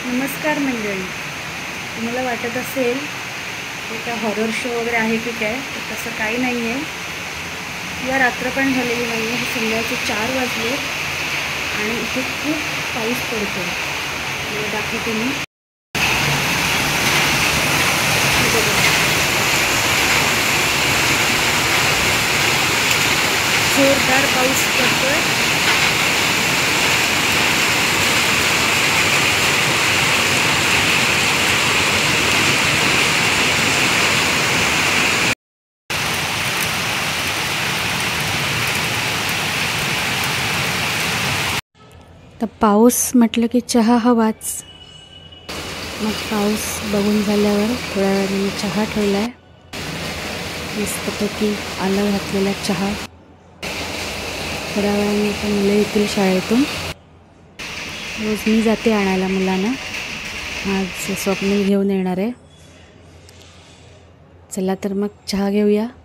नमस्कार मंडळी. तुम्हाला वाटत असेल की काय हॉरर शो वगैरे आहे की काय, तर तसं काही नाही आहे. किंवा रात्र पण झालेली नाही आहे. हे संध्याकाळचे 4 वाजले आणि इथे खूप पाऊस पडतो. मला दाखवते मी. जोरदार पाऊस पडतोय. तर पाऊस म्हटलं की चहा हवाच. मग पाऊस बघून झाल्यावर थोड्या वेळाने मी चहा ठेवला आहे. मस्तपैकी आलं घातलेला चहा. थोड्या वेळाने आता मुलं येतील शाळेतून. रोज मी जाते आणायला मुलांना. आज स्वप्नील घेऊन येणार आहे. चला तर मग चहा घेऊया.